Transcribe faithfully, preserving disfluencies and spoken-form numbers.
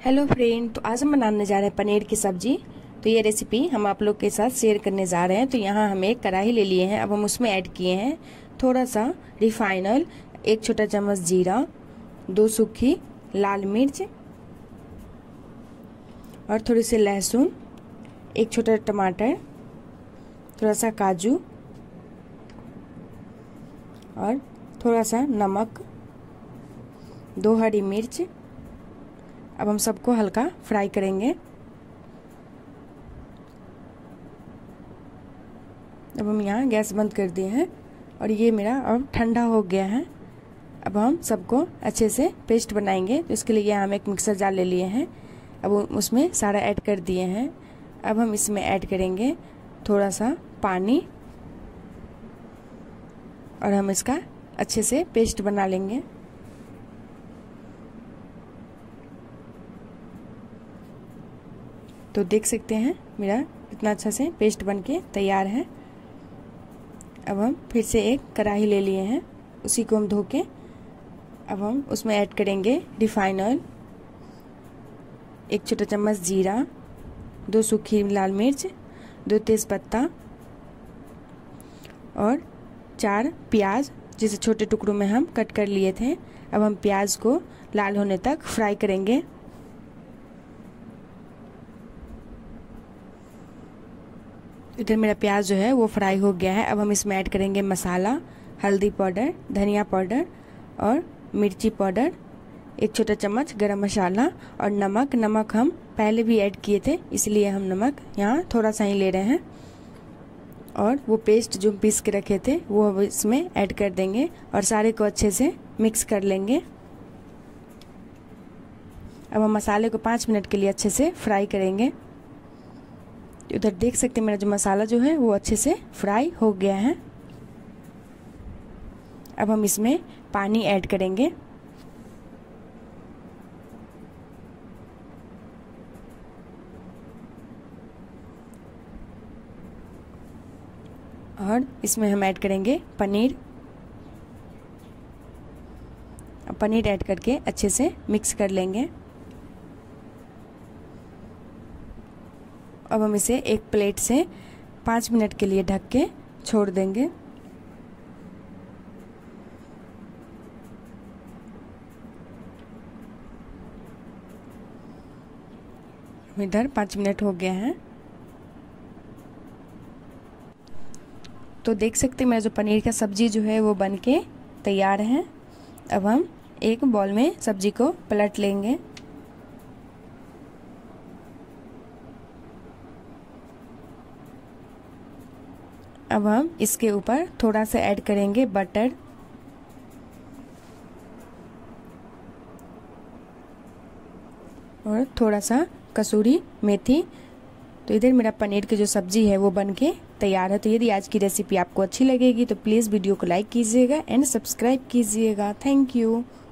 Hello friend, तो आज हम बनाने जा रहे हैं पनीर की सब्जी। तो ये रेसिपी हम आप लोग के साथ शेयर करने जा रहे हैं। तो यहाँ हम एक कढ़ाई ले लिए हैं। अब हम उसमें ऐड किए हैं थोड़ा सा रिफाइंड ऑयल, एक छोटा चम्मच जीरा, दो सूखी लाल मिर्च और थोड़ी सी लहसुन, एक छोटा टमाटर, थोड़ा सा काजू और थोड़ा सा नमक, दो हरी मिर्च। अब हम सबको हल्का फ्राई करेंगे। अब हम यहाँ गैस बंद कर दिए हैं और ये मेरा अब ठंडा हो गया है। अब हम सबको अच्छे से पेस्ट बनाएंगे। तो इसके लिए यहाँ हम एक मिक्सर जार ले लिए हैं। अब उसमें सारा ऐड कर दिए हैं। अब हम इसमें ऐड करेंगे थोड़ा सा पानी और हम इसका अच्छे से पेस्ट बना लेंगे। तो देख सकते हैं मेरा इतना अच्छा से पेस्ट बनके तैयार है। अब हम फिर से एक कढ़ाई ले लिए हैं, उसी को हम धो के अब हम उसमें ऐड करेंगे रिफाइंड ऑयल, एक छोटा चम्मच जीरा, दो सूखी लाल मिर्च, दो तेज़पत्ता और चार प्याज जिसे छोटे टुकड़ों में हम कट कर लिए थे। अब हम प्याज को लाल होने तक फ्राई करेंगे। इधर मेरा प्याज जो है वो फ्राई हो गया है। अब हम इसमें ऐड करेंगे मसाला, हल्दी पाउडर, धनिया पाउडर और मिर्ची पाउडर, एक छोटा चम्मच गरम मसाला और नमक। नमक हम पहले भी ऐड किए थे, इसलिए हम नमक यहाँ थोड़ा सा ही ले रहे हैं। और वो पेस्ट जो पीस के रखे थे वो अब इसमें ऐड कर देंगे और सारे को अच्छे से मिक्स कर लेंगे। अब हम मसाले को पाँच मिनट के लिए अच्छे से फ्राई करेंगे। उधर देख सकते हैं मेरा जो मसाला जो है वो अच्छे से फ्राई हो गया है। अब हम इसमें पानी ऐड करेंगे और इसमें हम ऐड करेंगे पनीर। अब पनीर ऐड करके अच्छे से मिक्स कर लेंगे। अब हम इसे एक प्लेट से पाँच मिनट के लिए ढक के छोड़ देंगे। इधर पाँच मिनट हो गया है। तो देख सकते हैं मेरा जो पनीर का सब्जी जो है वो बनके तैयार है। अब हम एक बॉल में सब्जी को पलट लेंगे। अब हम इसके ऊपर थोड़ा सा ऐड करेंगे बटर और थोड़ा सा कसूरी मेथी। तो इधर मेरा पनीर की जो सब्जी है वो बनके तैयार है। तो यदि आज की रेसिपी आपको अच्छी लगेगी तो प्लीज़ वीडियो को लाइक कीजिएगा एंड सब्सक्राइब कीजिएगा। Thank you.